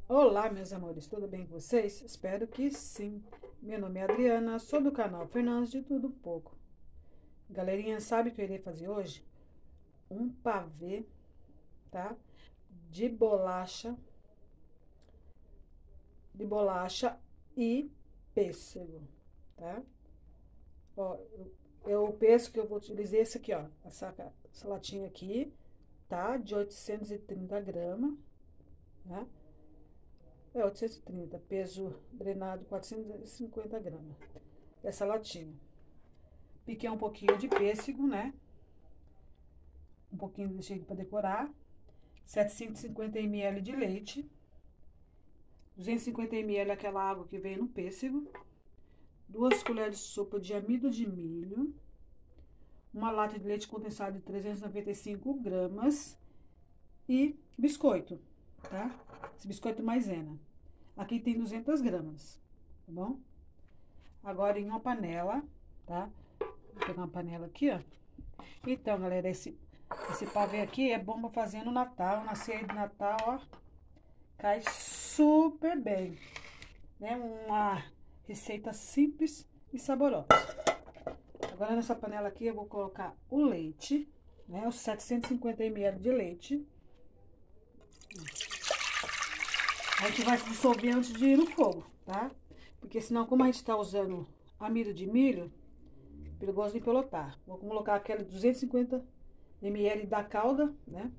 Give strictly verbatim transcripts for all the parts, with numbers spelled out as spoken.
Olá, meus amores, tudo bem com vocês? Espero que sim. Meu nome é Adriana, sou do canal Fernandes de Tudo Um Pouco. Galerinha, sabe o que eu irei fazer hoje? Um pavê, tá? De bolacha, de bolacha e pêssego, tá? Ó, eu, eu o pêssego que eu vou utilizar é esse aqui, ó. Essa, essa latinha aqui, tá? De oitocentos e trinta gramas, tá? É oitocentos e trinta, peso drenado quatrocentos e cinquenta gramas. Essa latinha. Piquei um pouquinho de pêssego, né? Um pouquinho deixei para decorar. setecentos e cinquenta mililitros de leite. duzentos e cinquenta mililitros aquela água que vem no pêssego. Duas colheres de sopa de amido de milho. Uma lata de leite condensado de trezentos e noventa e cinco gramas. E biscoito, tá? Esse biscoito maisena. Aqui tem duzentas gramas, tá bom? Agora em uma panela, tá? Vou pegar uma panela aqui, ó. Então, galera, esse, esse pavê aqui é bom pra fazer no Natal, na ceia de Natal, ó. Cai super bem, né? Uma receita simples e saborosa. Agora, nessa panela aqui, eu vou colocar o leite, né? Os setecentos e cinquenta mililitros de leite. A gente vai dissolver antes de ir no fogo, tá? Porque senão, como a gente tá usando amido de milho, perigoso de empelotar. Vou colocar aquele duzentos e cinquenta mililitros da calda, né?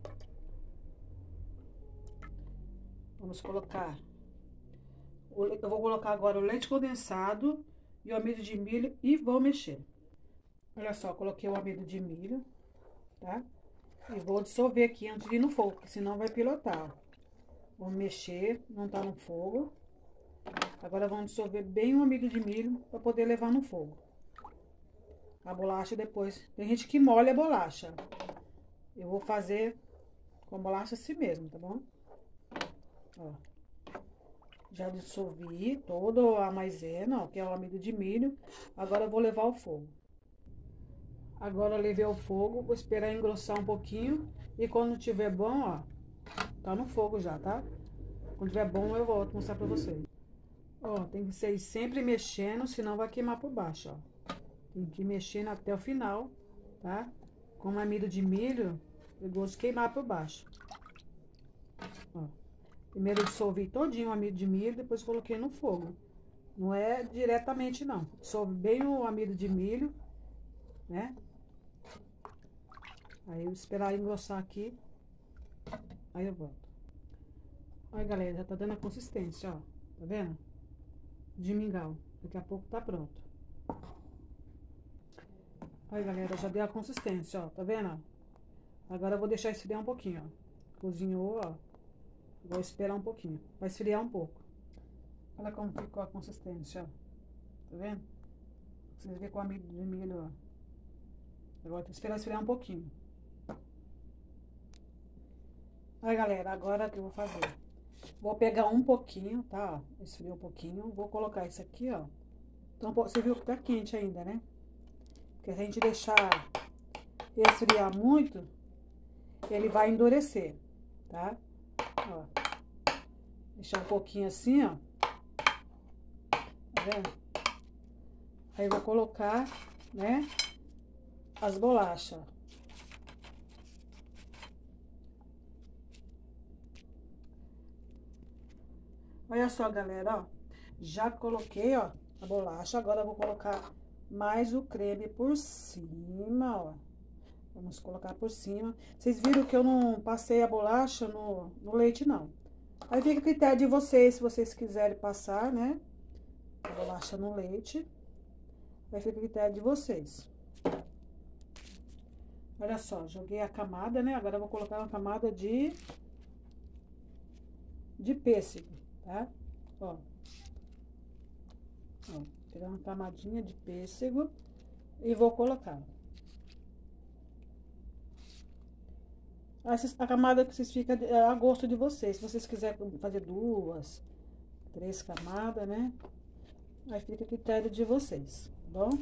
Vamos colocar, eu vou colocar agora o leite condensado e o amido de milho e vou mexer. Olha só, coloquei o amido de milho, tá? E vou dissolver aqui antes de ir no fogo, porque senão vai pilotar, ó. Vou mexer, não tá no fogo. Agora vamos dissolver bem o amido de milho para poder levar no fogo. A bolacha depois. Tem gente que molha a bolacha. Eu vou fazer com a bolacha assim mesmo, tá bom? Ó. Já dissolvi toda a maisena, ó, que é o amido de milho. Agora eu vou levar ao fogo. Agora eu levei ao fogo, vou esperar engrossar um pouquinho. E quando tiver bom, ó, tá no fogo já, tá? Quando tiver bom eu volto mostrar pra vocês. Ó, tem que ser sempre mexendo, senão vai queimar por baixo, ó. Tem que ir mexendo até o final, tá? Com o amido de milho, eu gosto de queimar por baixo. Ó. Primeiro eu dissolvi todinho o amido de milho, depois coloquei no fogo. Não é diretamente, não. Dissolve bem o amido de milho, né? Aí eu esperar engrossar aqui. Aí eu volto. Olha, galera, já tá dando a consistência, ó. Tá vendo? De mingau. Daqui a pouco tá pronto. Olha, galera, já deu a consistência, ó. Tá vendo? Agora eu vou deixar esfriar um pouquinho, ó. Cozinhou, ó. Vou esperar um pouquinho. Vai esfriar um pouco. Olha como ficou a consistência, ó. Tá vendo? Vocês verem com o amido de milho, ó. Agora tem que esperar esfriar um pouquinho. Aí, galera, agora o que eu vou fazer? Vou pegar um pouquinho, tá? Esfriou um pouquinho. Vou colocar isso aqui, ó. Então, você viu que tá quente ainda, né? Porque se a gente deixar esfriar muito, ele vai endurecer, tá? Ó. Deixar um pouquinho assim, ó. Tá vendo? Aí eu vou colocar, né, as bolachas. Olha só, galera, ó. Já coloquei, ó, a bolacha. Agora eu vou colocar mais o creme por cima, ó. Vamos colocar por cima. Vocês viram que eu não passei a bolacha no, no leite, não. Aí fica a critério de vocês, se vocês quiserem passar, né, a bolacha no leite. Aí fica a critério de vocês. Olha só, joguei a camada, né? Agora eu vou colocar uma camada de... de pêssego, tá? Ó. Ó, vou pegar uma camadinha de pêssego e vou colocar. Essa, a camada que vocês ficam a gosto de vocês. Se vocês quiserem fazer duas, três camadas, né? Aí fica a critério de vocês, tá bom?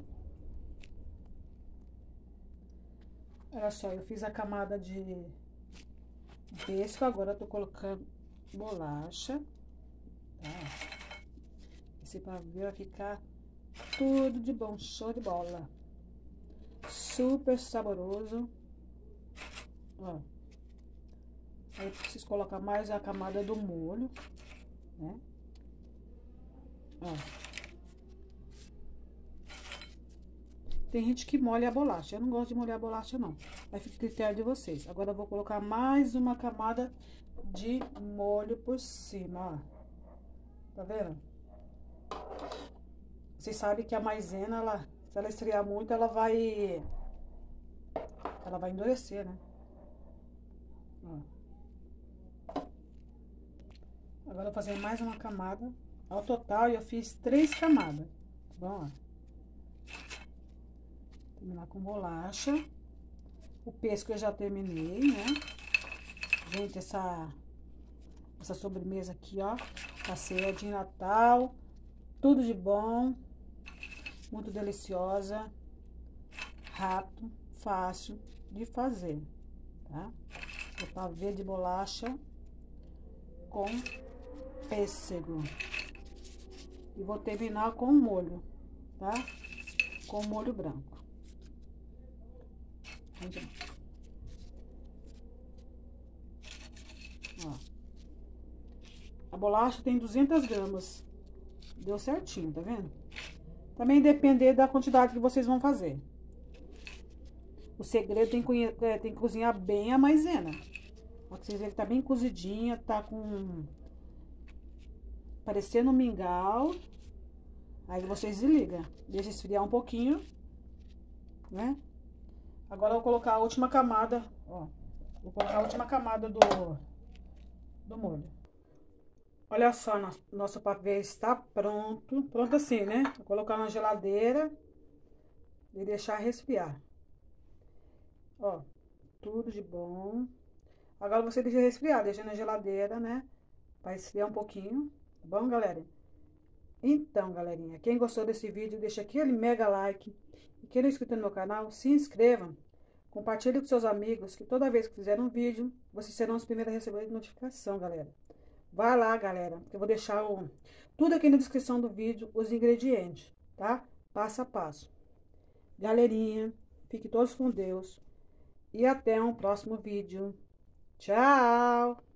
Olha só, eu fiz a camada de pêssego, agora eu tô colocando bolacha, tá? Esse pavê vai ficar tudo de bom, show de bola. Super saboroso. Ó. Aí preciso colocar mais a camada do molho, né? Ó. Tem gente que molha a bolacha. Eu não gosto de molhar a bolacha, não. Aí fica a critério de vocês. Agora eu vou colocar mais uma camada de molho por cima, ó. Tá vendo? Vocês sabem que a maisena, ela, se ela esfriar muito, ela vai... Ela vai endurecer, né? Ó. Agora eu vou fazer mais uma camada. Ao total, eu fiz três camadas. Tá bom? Ó. Terminar com bolacha. O pesco eu já terminei, né? Gente, essa, essa sobremesa aqui, ó. A ceia de Natal. Tudo de bom. Muito deliciosa. Rápido, fácil de fazer, tá? O pavê de bolacha com pêssego. E vou terminar com molho, tá? Com molho branco. Ó. A bolacha tem duzentas gramas. Deu certinho, tá vendo? Também depender da quantidade que vocês vão fazer. O segredo tem que, é, tem que cozinhar bem a maisena. Ó, vocês verem que tá bem cozidinha, tá com... parecendo um mingau. Aí vocês desligam. Deixa esfriar um pouquinho, né? Agora eu vou colocar a última camada, ó. Vou colocar a última camada do, do molho. Olha só, nosso, nosso pavê está pronto. Pronto assim, né? Vou colocar na geladeira e deixar resfriar. Ó, tudo de bom. Agora você deixa resfriar, deixa na geladeira, né? Pra esfriar um pouquinho, tá bom, galera? Então, galerinha, quem gostou desse vídeo, deixa aquele mega like. E quem não é inscrito no meu canal, se inscreva. Compartilhe com seus amigos, que toda vez que fizer um vídeo, vocês serão os primeiros a receber notificação, galera. Vai lá, galera, que eu vou deixar o, tudo aqui na descrição do vídeo, os ingredientes, tá? Passo a passo. Galerinha, fiquem todos com Deus. E até um próximo vídeo. Tchau!